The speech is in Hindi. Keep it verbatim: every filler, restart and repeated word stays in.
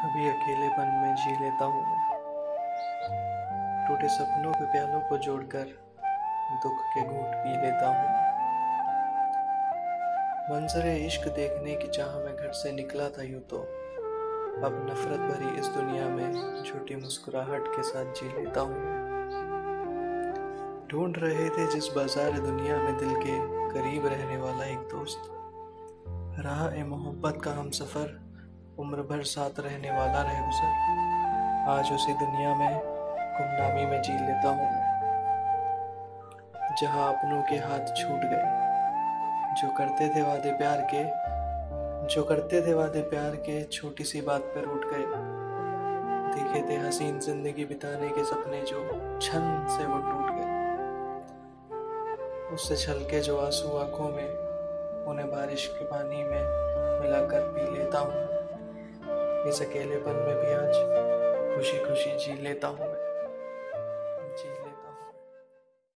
कभी अकेलेपन में जी लेता हूँ मैं, टूटे सपनों के प्यालों को जोड़कर दुख के घूंट पी लेता हूँ। मंजरे इश्क देखने की चाह में घर से निकला था यूं तो अब नफरत भरी इस दुनिया में झूठी मुस्कुराहट के साथ जी लेता हूँ। ढूंढ रहे थे जिस बाजार दुनिया में दिल के करीब रहने वाला एक दोस्त, राह ए मोहब्बत का हम सफर उम्र भर साथ रहने वाला रहे गुजर। आज उसी दुनिया में गुमनामी में जी लेता हूँ मैं, जहाँ अपनों के हाथ छूट गए, जो करते थे वादे प्यार के जो करते थे वादे प्यार के छोटी सी बात पे रूठ गए। देखे थे हसीन जिंदगी बिताने के सपने जो क्षण से वो टूट गए। उससे छलके जो आंसू आंखों में, उन्हें बारिश के पानी में मिलाकर पी लेता हूँ। इस अकेलेपन में भी आज खुशी खुशी जी लेता हूँ मैं।